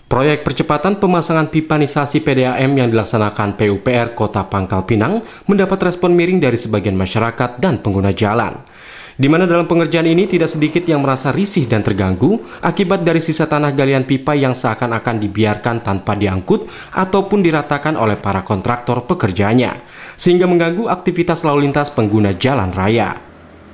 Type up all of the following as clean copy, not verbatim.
Proyek percepatan pemasangan pipanisasi PDAM yang dilaksanakan PUPR Kota Pangkal Pinang mendapat respon miring dari sebagian masyarakat dan pengguna jalan. Di mana dalam pengerjaan ini tidak sedikit yang merasa risih dan terganggu akibat dari sisa tanah galian pipa yang seakan-akan dibiarkan tanpa diangkut ataupun diratakan oleh para kontraktor pekerjanya, sehingga mengganggu aktivitas lalu lintas pengguna jalan raya.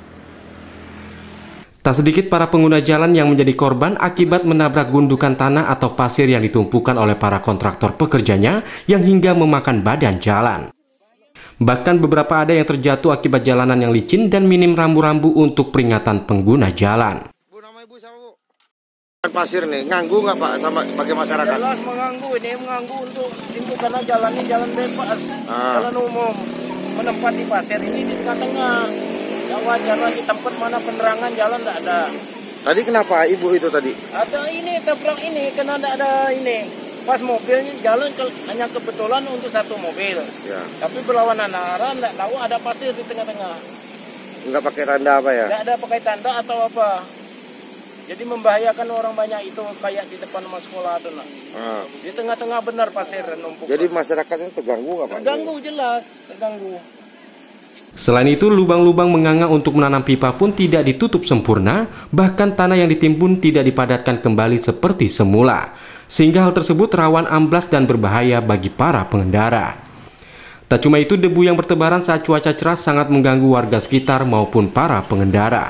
Tak sedikit para pengguna jalan yang menjadi korban akibat menabrak gundukan tanah atau pasir yang ditumpukan oleh para kontraktor pekerjanya yang hingga memakan badan jalan. Bahkan beberapa ada yang terjatuh akibat jalanan yang licin dan minim rambu-rambu untuk peringatan pengguna jalan. Bu, nama ibu siapa, Bu? Pasir nih, nganggu nggak Pak sama bagi masyarakat? Jelas mengganggu, ini mengganggu untuk itu karena jalan ini jalan bebas, jalan umum. Menempati pasir ini di tengah-tengah. Ya wajar di tempat mana penerangan jalan tidak ada. Tadi kenapa ibu itu tadi? Ada ini tabrak ini karena tidak ada ini. Pas mobilnya jalan hanya kebetulan untuk satu mobil. Ya. Tapi berlawanan arah tidak tahu ada pasir di tengah-tengah. Nggak pakai tanda apa ya? Nggak ada pakai tanda atau apa. Jadi membahayakan orang banyak itu kayak di depan rumah sekolah itu nak. Di tengah-tengah benar pasir numpuk. Jadi masyarakatnya terganggu nggak Pak? Terganggu jelas, terganggu. Selain itu, lubang-lubang menganga untuk menanam pipa pun tidak ditutup sempurna, bahkan tanah yang ditimbun tidak dipadatkan kembali seperti semula, sehingga hal tersebut rawan amblas dan berbahaya bagi para pengendara. Tak cuma itu, debu yang bertebaran saat cuaca cerah sangat mengganggu warga sekitar maupun para pengendara.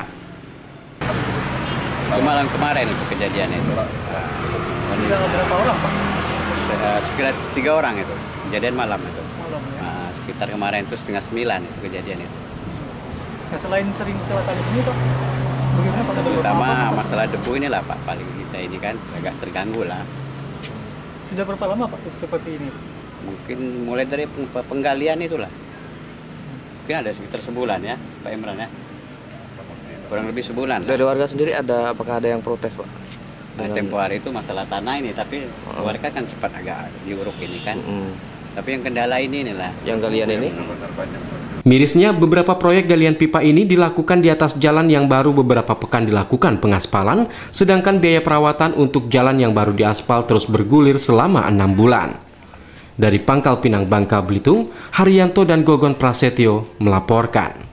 Malam kemarin itu kejadian itu. Sudah berapa orang Pak? Sekitar 3 orang itu, kejadian malam itu. Sekitar kemarin itu 8:30 itu kejadian itu. Ya, selain sering kecelakaan ini Pak, bagaimana Pak? Terutama masalah debu inilah Pak, paling kita ini kan agak terganggu lah. Sudah berapa lama Pak seperti ini? Mungkin mulai dari penggalian itulah. Mungkin ada sekitar sebulan ya Pak Imran ya. Kurang lebih sebulan. Dari warga sendiri apakah ada yang protes Pak? Nah, tempo hari itu masalah tanah ini, tapi warga kan cepat agak diuruk ini kan. Tapi yang kendala inilah. Yang galian ini? Mirisnya, beberapa proyek galian pipa ini dilakukan di atas jalan yang baru beberapa pekan dilakukan pengaspalan, sedangkan biaya perawatan untuk jalan yang baru diaspal terus bergulir selama 6 bulan. Dari Pangkal Pinang, Bangka Belitung, Haryanto dan Gogon Prasetyo melaporkan.